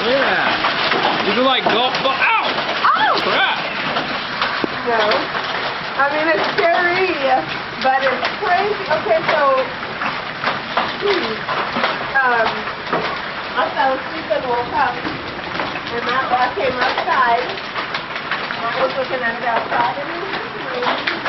Yeah. These are like golf ball. Ow! Oh! Crap! No. I mean, it's scary, but it's crazy. Okay, so, I fell asleep and woke up, and I came outside. I was looking at it outside, and it was